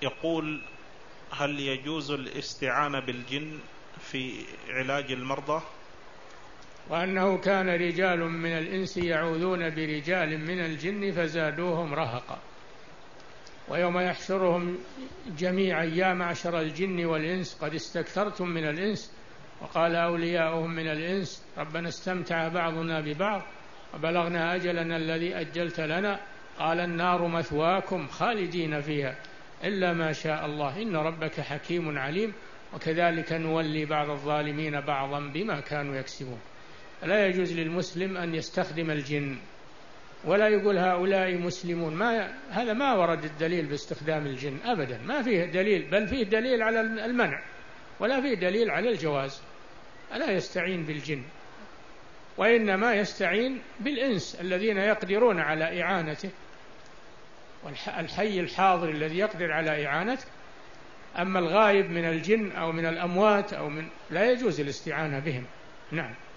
يقول: هل يجوز الاستعانة بالجن في علاج المرضى؟ وأنه كان رجال من الإنس يعوذون برجال من الجن فزادوهم رهقا، ويوم يحشرهم جميعا يا معشر الجن والإنس قد استكثرتم من الإنس، وقال أولياؤهم من الإنس ربنا استمتع بعضنا ببعض وبلغنا أجلنا الذي أجلت لنا، قال النار مثواكم خالدين فيها إلا ما شاء الله إن ربك حكيم عليم، وكذلك نولي بعض الظالمين بعضا بما كانوا يكسبون. لا يجوز للمسلم أن يستخدم الجن، ولا يقول هؤلاء مسلمون، هذا ما ورد الدليل باستخدام الجن أبدا، ما فيه دليل، بل فيه دليل على المنع ولا فيه دليل على الجواز. لا يستعين بالجن، وإنما يستعين بالإنس الذين يقدرون على إعانته، والحي الحاضر الذي يقدر على إعانته. أما الغائب من الجن أو من الأموات لا يجوز الاستعانة بهم. نعم.